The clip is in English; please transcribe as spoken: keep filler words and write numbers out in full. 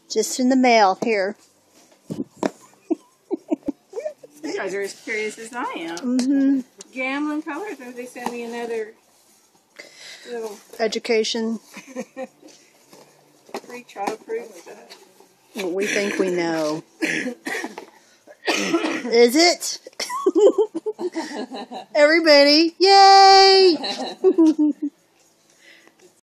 Just in the mail here. You guys are as curious as I am. Mm-hmm. Gambling colors, or they send me another little Education. free child-proof stuff. Well, we think we know. Is it? Everybody, yay!